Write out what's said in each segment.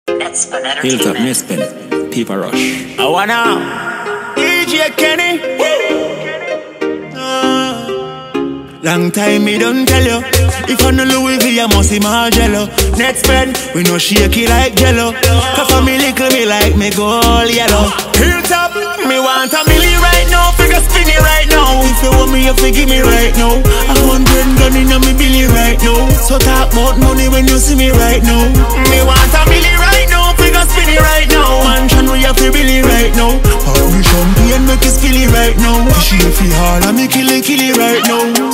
Hilltop, Mispin, People Rush. I wanna DJ Kenny. Long time me don't tell you. If I no Louis V, I must see Margello. Next spend, we no shaky like Jello. Cause for me little me like me gold yellow. Hilltop, me want a milli right now. Figure spinny right now. If you want me, you forgive me right now. 100 gun in me billy right now. So talk about money when you see me right now. Me want a milli right now. Figure spinny right now. Mansion we have to billy right now. Pop me champagne make it spilly right now. She feel hard and me kill it right now.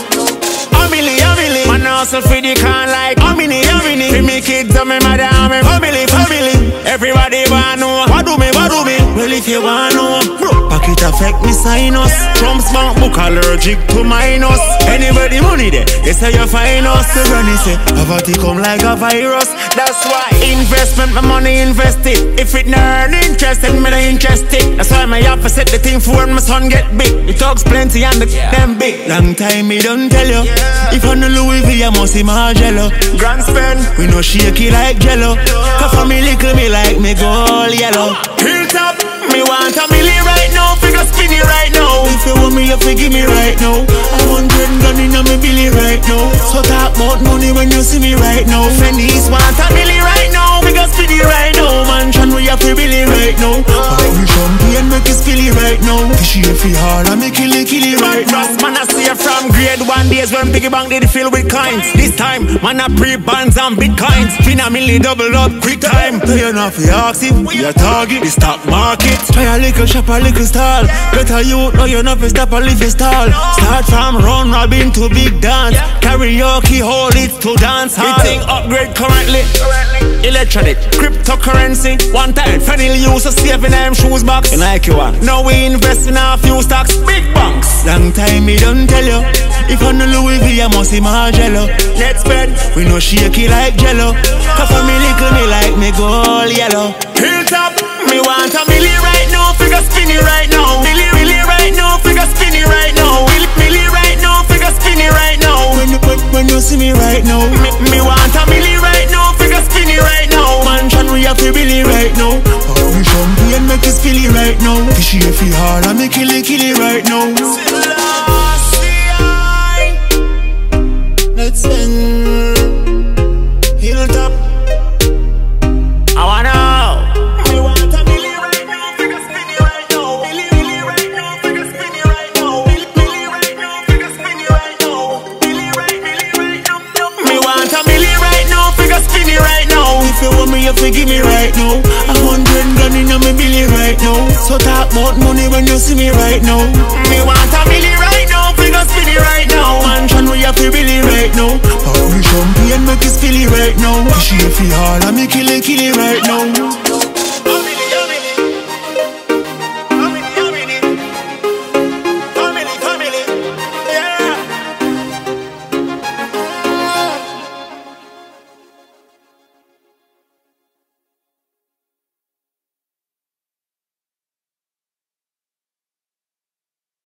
A milli, man hustle for the can like a mini. For me kids and me mother and me family. Everybody wanna know what do me? Well if you wanna know, pocket affect me sinus. Trump's bank book allergic to minus. Anybody money there, they say you find us. The granny say, poverty come like a virus. That's why investment, my money invested. If it not interest, then me not interested. That's why my have to set the thing for when my son get big. The talks plenty and the them big. Long time me don't tell you. If I no Louis V, I must see Margello. Grand spend, we no shaky like Jello. Cause for me little me like me gold yellow. Hilltop, me want a milli right now. Figure spinny right now. If you want me, you forgive me right now. 100 gun in me billy right now. So talk about money when you see me right now. Fendi's want a milli right now. Figure spinny right now. Mansion we have to billy right now. Pop me champagne make it spilly right now. She feel hard and me kill it right now. Man I see you from grade 1 days when Biggie Bang did fill with coins. This time, man I pre-bands and bitcoins. Fin a milli double up quick time. Do you know if you ask if we a target the stock market? Try a little shop, a little stall. Better you know you know if stop a little stall. Start from round robin to big dance. Karaoke, hold it to dance hall. Hitting upgrade currently. Electronic, cryptocurrency. One time, Fennel used to save in them shoes box. You like you want? Now we invest in a few stocks, big banks. Long time me don't tell you. If I no Louis V, I must see Margello. Let's spend, we no shaky like Jello. Cause for me little me like me gold yellow. Hilltop, me want a milli right now. Figure spinny right now. Milli right now. Figure spinny right now. Milli right now. Figure spinny right now. When you see me right now. Me want a milli right now. Figure spinny right now. Mansion we have to billy right now. Pop me champagne make it spilly right now. She feel hard and me kill it right now. Let's sing Hilltop. I wanna know. Me want a milli right now. Figure spinny right now. Milli right now. Figure spinny right now. Milli right now. Figure spinny right now. Milli right now. Me want a milli right now. Figure spinny right now. If you want me, you forgive me right now. 100 gun in me billy right now. So talk about money when you see me right now. Me want a milli right now. Figure spinny right now.